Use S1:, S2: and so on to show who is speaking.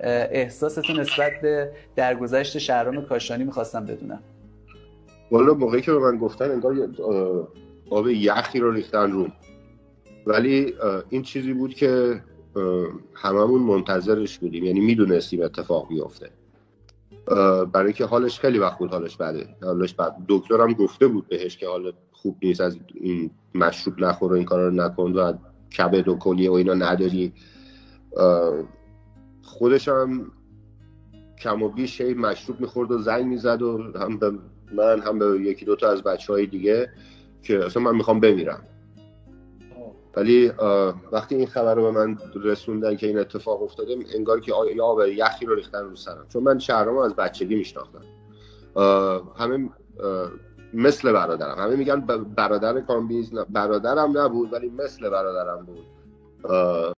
S1: احساستون نسبت به درگذشت شهرام کاشانی میخواستم بدونم.
S2: والا موقعی که به من گفتن انگار آب یخی رو ریختن روم، ولی این چیزی بود که هممون منتظرش بودیم، یعنی میدونستیم اتفاق بیفته، برای اینکه حالش خیلی وقت بود حالش بده. دکترم گفته بود بهش که حال خوب نیست، از این مشروب نخور و این کارا رو نکن و کبد و کلیه و اینا نداری. خودش هم کم و بیش مشروب میخورد و زنگ میزد و هم به من هم به یکی دوتا از بچهای دیگه که اصلا من میخوام بمیرم. ولی وقتی این خبر رو به من رسوندن که این اتفاق افتاده، انگار که آب یخی رو ریختن رو سرم، چون من شهرامو از بچگی میشناختم. همه مثل برادرم، همه میگن برادر کامبیز، برادرم نبود ولی مثل برادرم بود.